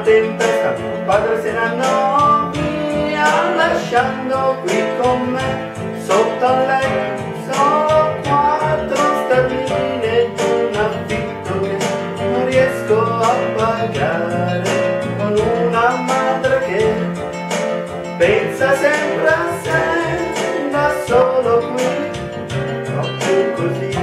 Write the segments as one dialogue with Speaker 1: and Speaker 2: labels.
Speaker 1: tempesta, mio padre se ne andò via, lasciando qui con me sotto al letto solo 4 sterline di un affitto che non riesco a pagare, con una madre che pensa sempre a sé, da solo qui, proprio così.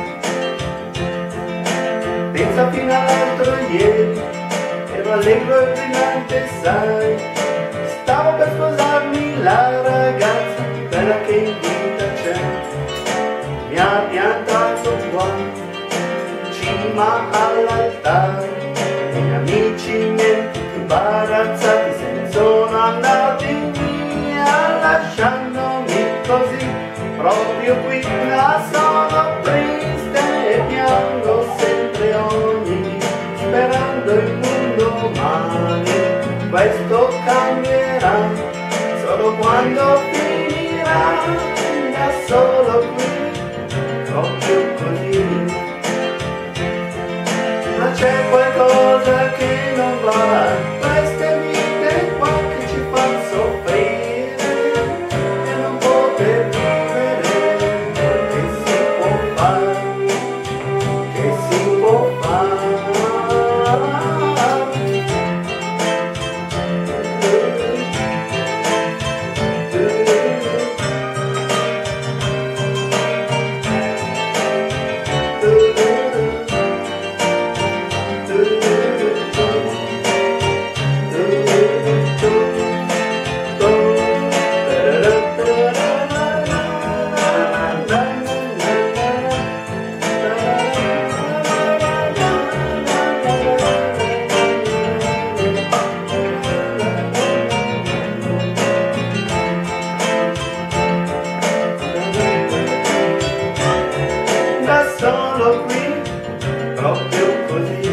Speaker 1: Pensa fino all'altro ieri, ero allegro e brillante, sai, stavo per sposarmi, la ragazza bella che in vita c'è, mi ha piantato qua, in cima all'altare, i miei amici miei imbarazzati se ne sono andati via, lasciandomi così, proprio qui da solo, triste e piango sempre ogni, sperando in un domani questo cambierà, solo quando finirà, da solo qui, proprio così. Ma c'è qualcosa che non va, queste vite qua che ci fa soffrire e non poter vivere, che si può fare, che si può fare. Solo qui, proprio così.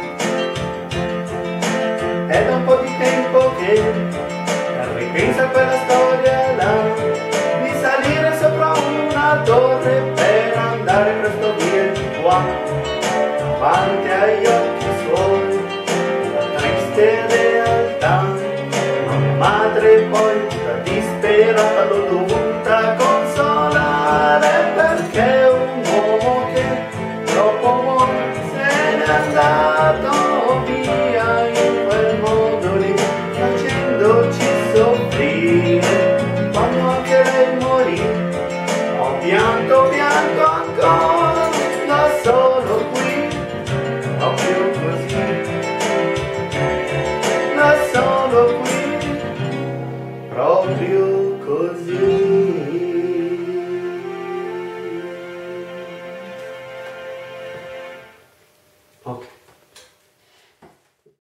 Speaker 1: È da un po' di tempo che ripenso a quella storia là, di salire sopra una torre per andare presto via di qua, davanti agli occhi suoi la triste realtà. Ma mia madre poi da disperata l'ho dovuta consolare, perché un uomo che troppo vuole se n'è andato via in quel modo lì, facendoci soffrire. Quando anche lei morì, ho pianto ancora, da solo qui, proprio così, da solo qui, proprio